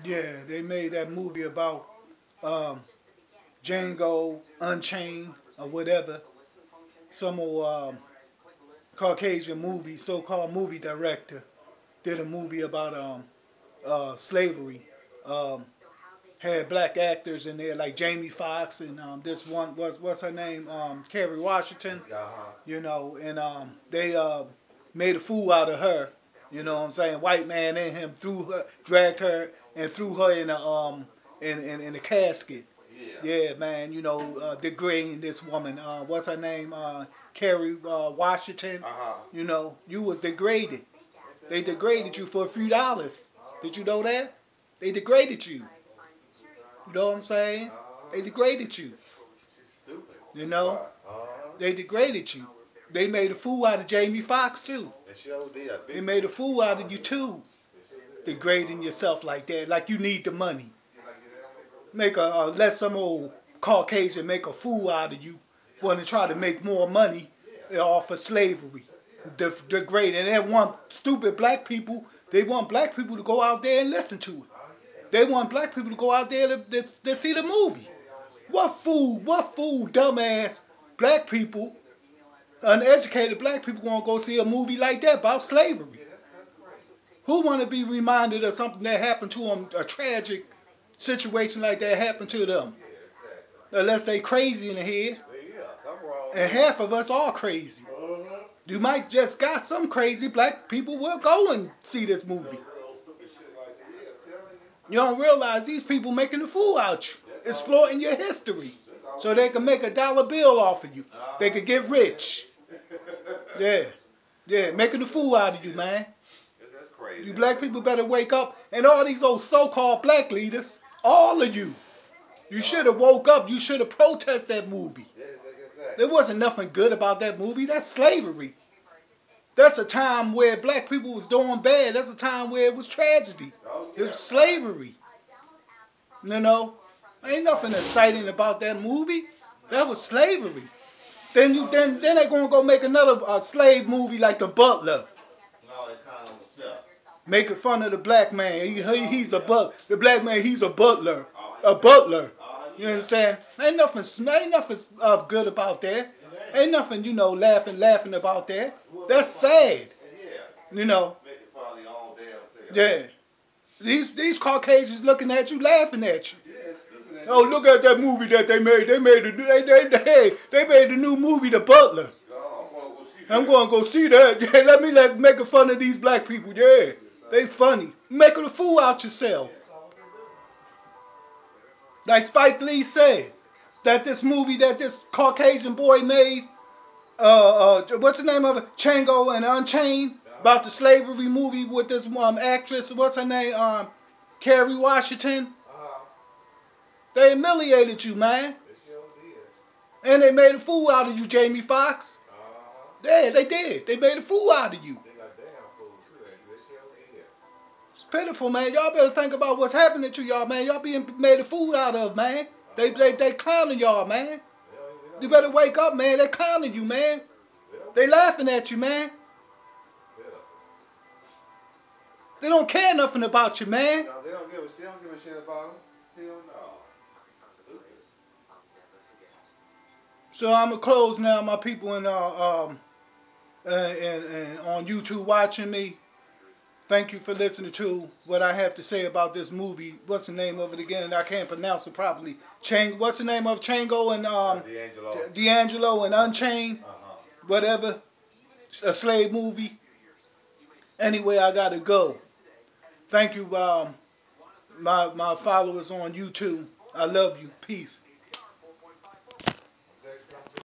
Yeah, they made that movie about um, Django Unchained or whatever. Some old Caucasian movie, so-called movie director, did a movie about slavery. Um, had black actors in there like Jamie Foxx and this one was what's her name, Kerry Washington. You know, and they made a fool out of her. You know what I'm saying? White man in him threw her, dragged her, and threw her in a in a casket. Yeah, man. You know, degrading this woman. What's her name? Kerry Washington. You know, you was degraded. They degraded you for a few dollars. Did you know that? They degraded you. You know what I'm saying? They degraded you. You know? They degraded you. They made a fool out of Jamie Foxx too. They made a fool out of you too. Degrading yourself like that, like you need the money. Make let some old Caucasian make a fool out of you, want to try to make more money off of slavery. Degrade, and they want stupid black people. They want black people to go out there and listen to it. They want black people to go out there to see the movie. What fool, dumbass black people, uneducated black people gonna go see a movie like that about slavery? Who want to be reminded of something that happened to them, a tragic situation like that happened to them? Unless they crazy in the head. And half of us are crazy. You might just got some crazy black people will go and see this movie. You don't realize these people making a fool out you, exploiting your history, so they can make a dollar bill off of you. They could get rich. Yeah, making a fool out of you, man. You black people better wake up, and all these old so-called black leaders, all of you, you should have woke up. You should have protested that movie. There wasn't nothing good about that movie. That's slavery. That's a time where black people was doing bad. That's a time where it was tragedy. It was slavery. You know, ain't nothing exciting about that movie. That was slavery. Then they're gonna go make another slave movie like The Butler. Making fun of the black man. He's a the black man. He's a butler. A butler. You understand? Ain't nothing good about that. Ain't nothing, laughing about that. That's sad. You know. Yeah. These Caucasians looking at you, laughing at you. Oh, look at that movie that they made. They made a new movie, The Butler. I'm going to go see that. Yeah, let me make fun of these black people. Yeah, they funny. Making a fool out yourself. Like Spike Lee said, that this movie that this Caucasian boy made, what's the name of it? Django and Unchained, about the slavery movie with this actress, what's her name? Kerry Washington. They humiliated you, man. And they made a fool out of you, Jamie Foxx. Yeah, they did. They made a fool out of you. It's pitiful, man. Y'all better think about what's happening to y'all, man. Y'all being made a fool out of, man. They clowning y'all, man. You better wake up, man. They clowning you, man. They laughing at you, man. They don't care nothing about you, man. No, they don't give a shit about them. Hell no. Stupid. So I'm gonna close now, my people, and on YouTube watching me. Thank you for listening to what I have to say about this movie. What's the name of it again? I can't pronounce it properly. What's the name of Django and D'Angelo and Unchained? Whatever. A slave movie. Anyway, I gotta go. Thank you, my followers on YouTube. I love you. Peace.